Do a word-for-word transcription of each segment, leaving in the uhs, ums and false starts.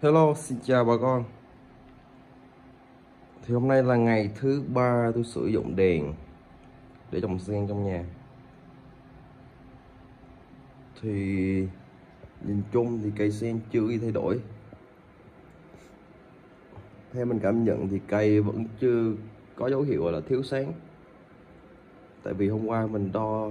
Hello, xin chào bà con. Thì hôm nay là ngày thứ ba tôi sử dụng đèn để trồng sen trong nhà. Thì nhìn chung thì cây sen chưa gì thay đổi. Theo mình cảm nhận thì cây vẫn chưa có dấu hiệu là thiếu sáng. Tại vì hôm qua mình đo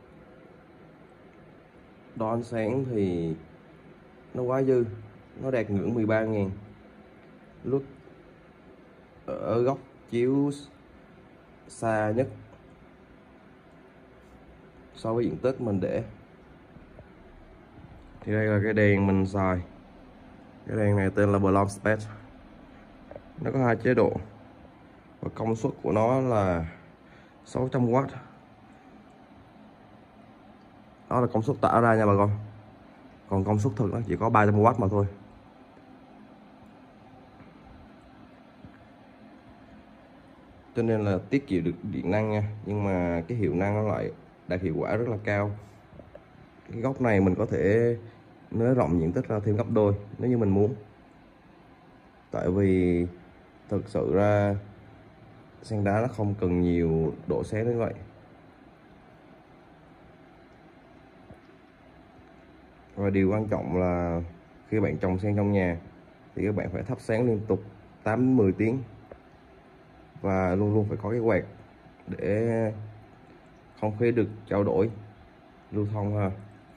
đo ánh sáng thì nó quá dư, nó đạt ngưỡng mười ba ngàn. Lúc ở góc chiếu xa nhất so với diện tích mình để. Thì đây là cái đèn mình xài. Cái đèn này tên là Blom Space. Nó có hai chế độ và công suất của nó là sáu trăm oát. Đó là công suất tả ra nha bà con. Còn công suất thực nó chỉ có ba trăm oát mà thôi. Cho nên là tiết kiệm được điện năng nha. Nhưng mà cái hiệu năng nó lại đạt hiệu quả rất là cao. Cái góc này mình có thể nới rộng diện tích ra thêm gấp đôi nếu như mình muốn. Tại vì thực sự ra sen đá nó không cần nhiều độ sáng đến vậy. Và điều quan trọng là khi bạn trồng sen trong nhà thì các bạn phải thắp sáng liên tục tám đến mười tiếng. Và luôn luôn phải có cái quạt để không khí được trao đổi, lưu thông ha.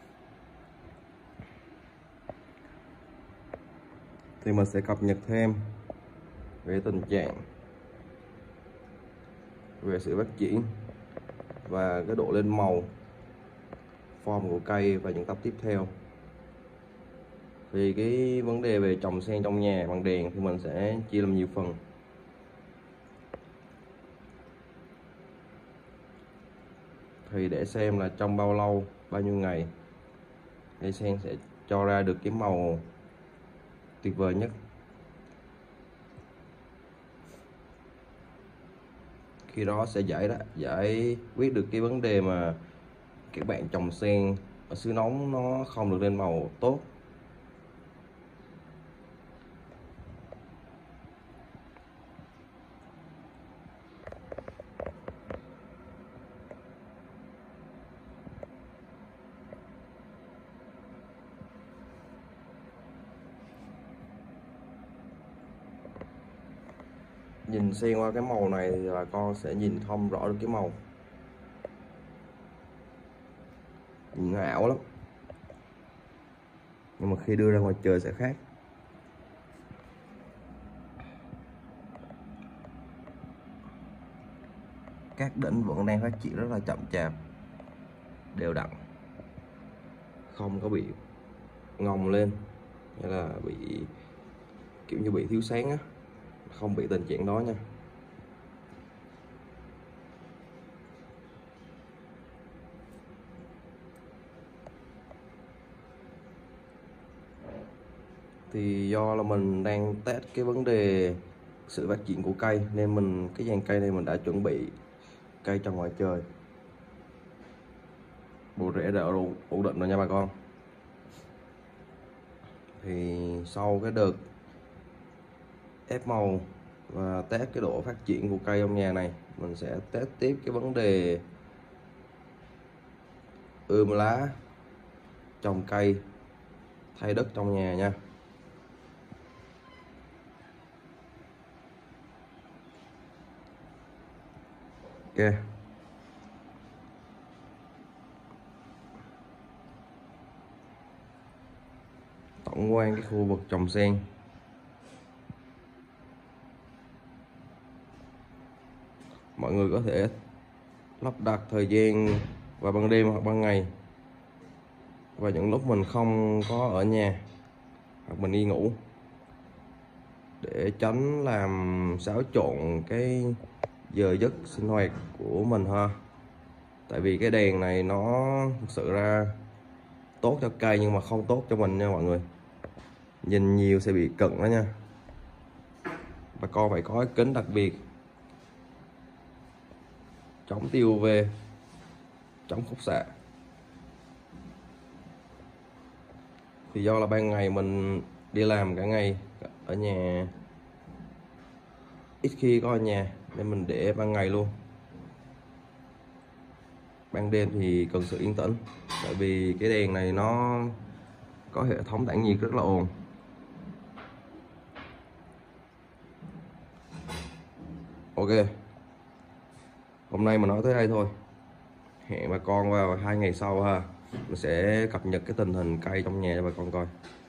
Thì mình sẽ cập nhật thêm về tình trạng, về sự phát triển và cái độ lên màu, form của cây và những tập tiếp theo. Thì cái vấn đề về trồng sen trong nhà bằng đèn thì mình sẽ chia làm nhiều phần. Thì để xem là trong bao lâu, bao nhiêu ngày cây sen sẽ cho ra được cái màu tuyệt vời nhất. Khi đó sẽ giải đó, giải quyết được cái vấn đề mà các bạn trồng sen ở xứ nóng nó không được lên màu tốt. Nhìn xuyên qua cái màu này thì là con sẽ nhìn không rõ được cái màu, nhìn nó ảo lắm, nhưng mà khi đưa ra ngoài trời sẽ khác. Các đỉnh vẫn đang phát triển rất là chậm chạp, đều đặn, không có bị ngồng lên hay là bị kiểu như bị thiếu sáng á, không bị tình trạng đó nha. Thì do là mình đang test cái vấn đề sự phát triển của cây nên mình cái dàn cây này mình đã chuẩn bị cây trồng ngoài trời, bộ rễ đã ổn định rồi nha bà con. Thì sau cái đợt ép màu và test cái độ phát triển của cây trong nhà này, mình sẽ test tiếp cái vấn đề ươm lá, trồng cây, thay đất trong nhà nha. Ok. Tổng quan cái khu vực trồng sen. Mọi người có thể lắp đặt thời gian vào ban đêm hoặc ban ngày, và những lúc mình không có ở nhà hoặc mình đi ngủ, để tránh làm xáo trộn cái giờ giấc sinh hoạt của mình ha. Tại vì cái đèn này nó thực sự ra tốt cho cây nhưng mà không tốt cho mình nha mọi người. Nhìn nhiều sẽ bị cận đó nha. Bà con phải có cái kính đặc biệt chống tia u vê, chống khúc xạ. Thì do là ban ngày mình đi làm cả ngày ở nhà, ít khi có ở nhà nên mình để ban ngày luôn. Ban đêm thì cần sự yên tĩnh, tại vì cái đèn này nó có hệ thống tản nhiệt rất là ồn. Ok, hôm nay mình nói tới đây thôi. Hẹn bà con vào hai ngày sau ha, mình sẽ cập nhật cái tình hình cây trong nhà cho bà con coi.